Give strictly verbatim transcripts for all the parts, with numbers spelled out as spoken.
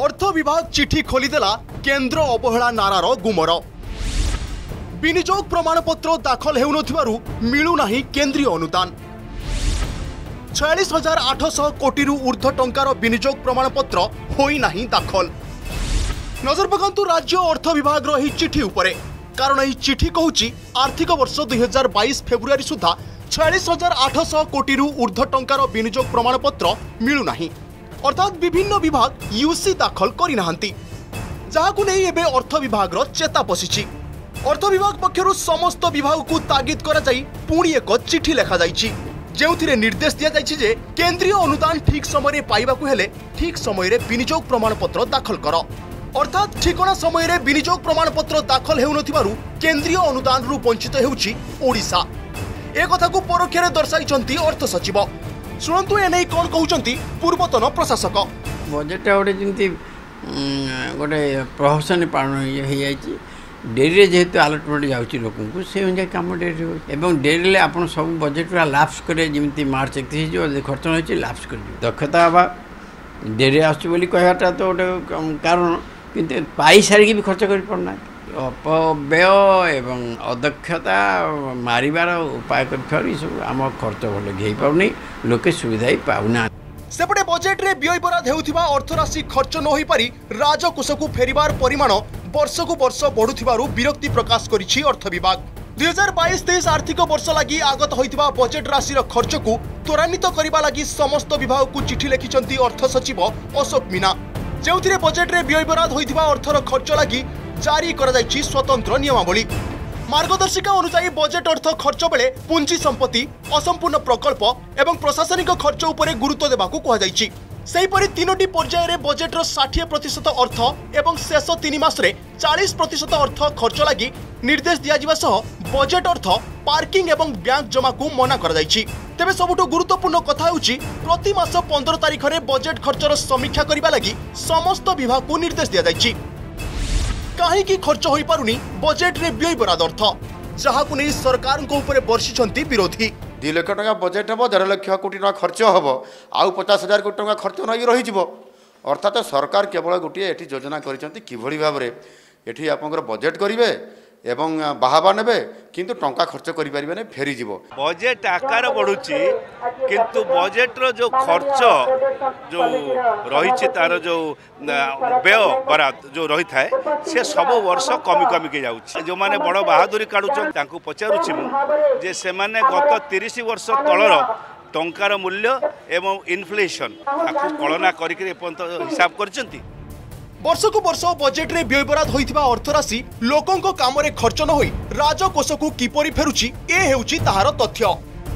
अर्थ विभाग चिठी खोलीदेला केन्द्र अवहेला नारार गुमर। विनियोग प्रमाणपत्र दाखल हेउनथिबारु मिलुनाही केंद्रीय अनुदान। छियालीस हजार आठश कोटी ऊर्ध्व टंकार विनियोग प्रमाणपत्र होई नाही दाखल। नजर पकांतु राज्य अर्थ विभाग रही चिठी उपरे, कारण यह चिठी कहूची आर्थिक वर्ष दुई हजार बैश फेब्रुआरी सुधा छियालीस हजार आठश कोटी ऊर्ध्व टंकार विनियोग प्रमाणपत्र मिलुनाही। अर्थात विभिन्न विभाग यूसी दाखल करिनाहांती, जहाकु नै एबे अर्थ विभाग रो चेता पसिछि। अर्थ विभाग पक्षरु समस्त विभाग को तागिद करा जाई पुणी एक चिठी लेखा जाइछि, जेउथिरे निर्देश दिया जाइछि जे केंद्रीय अनुदान ठीक समय पाइबाकु हेले ठीक समय विनियोग प्रमाणपत्र दाखल कर। अर्थात ठिकना समय विनियोग प्रमाणपत्र दाखल हेउनथिबारु केंद्रीय अनुदान रु वंचित हेउछि ओडिशा। ए कथा को परोक्षरे दर्शाइछंती अर्थ सचिव। शुणु एने कौन कहते पूर्वतन प्रशासक। बजेट गोटे जमी गोटे प्रहसन पालन हो डेरी जेहेतु आलटमेंट जाऊँगी लोक से अनुसार कम डेरी हो डेरी आप सब बजेट लाप्स करें जमी मार्च एकतीस जो खर्च हो लाप्स कर दक्षता हवा डेरी आसटा तो गोटे कारण कि पाई सारिकी भी खर्च कर पारना अपव्यय एवं अदक्षता मारिबार उपाय कर सब आम खर्च भले घेई पाउनी लोके सुविधा ही पाउना। सेपटे बजेट रे व्यय बराद हेउथिबा अर्थराशि खर्च न होई पारी राजकोषकु फेरिबार परिमाण वर्षकु वर्ष बढ़ुथिबारु विरक्ति प्रकाश करिछि अर्थ विभाग। दुई हजार बैश तेईस आर्थिक वर्ष लगी आगत होइथिबा बजेट राशि खर्च को त्वरान्वित करिबा लगी समस्त विभाग को चिठी लिखिछंती अर्थ सचिव अशोक मीना, जेउथिरे बजेट रे व्यय बराद होइथिबा अर्थर खर्च लगी जारी करा जाइछि स्वतंत्र नियमावली। मार्गदर्शिका अनुसार बजेट अर्थ खर्च बेले पुंजी संपत्ति, असंपूर्ण प्रकल्प एवं प्रशासनिक खर्च उपरे गुरुत्व देबाकू कहा जाइछि। सेहीपरि तीनोटी पर्याय रे बजेट रो साठ प्रतिशत अर्थ एवं शेष तीन मास रे चालीस प्रतिशत अर्थ खर्च लगी निर्देश दिया जिबा सह बजेट अर्थ पार्किंग एवं बैंक जमा को मना करा जाइछि। तेबे सबुठु गुरुत्वपूर्ण कथा होउछि प्रति मास पंद्रह तारिख रे बजेट खर्चर समीक्षा करिबा लगी समस्त विभाग को निर्देश दिया जाइछि। कहीं खर्च हो पारुनी बजेट रे व्यय बराद अर्थ, जहाकु नै सरकार को ऊपर बर्षिछंती विरोधी। दु लाख टका बजेट हम देढ़ लाख कोटी टका खर्च हम आउ पचास हजार कोटी टका खर्च नहीं रही। अर्थात सरकार केवल गोटे ये योजना कर भाव ये आप बजेट करेंगे एवं बाहाबा ने किंतु टंका खर्च करें फेरी जीव। बजेट आकार बढ़ुची किंतु बजेट रो जो खर्च जो रही तार जो व्यय बराद जो रही थाए से सब वर्ष कमी कमी के जाउछि। जो माने बड़ बहादुरी काढुछन तांको पचारुछि मु जे से माने गत तीस वर्ष तलर टंकार मूल्य एवं इन्फ्लेशन ताकू कलना करिके हिसाब करछंती। वर्षकु वर्ष बजेट रे व्यय बराद होइथिबा अर्थराशि लोकंको काम रे खर्च न होई राजकोषकु किपरि फेरुछि ए हेउछि ताहार तथ्य।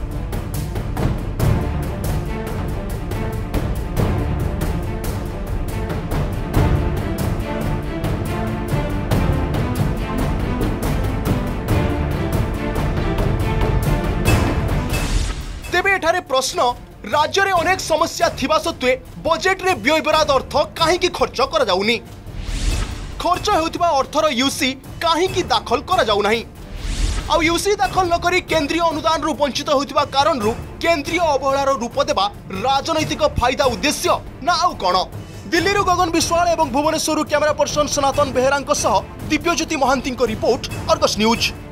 तेबे एठारे प्रश्न, राज्य रे अनेक समस्या थिबा सत्वे बजेट रे व्यय बराद अर्थ काहेकि खर्च करा जाउनी? खर्च हेउथिबा अर्थर यूसी काहेकि दाखल करा जाउ नाही? आ यूसी दाखल न करी केंद्रीय अनुदान रु वंचित होइथिबा कारण रु केंद्रीय अवहेलार रूप देबा राजनैतिक फायदा उद्देश्य ना आउ कोन? दिल्ली रु गगन विश्वाल एवं भुवनेश्वर कैमरा पर्सन सनातन बेहेरांक सह Dibyajyoti Mohanty report, Argus news.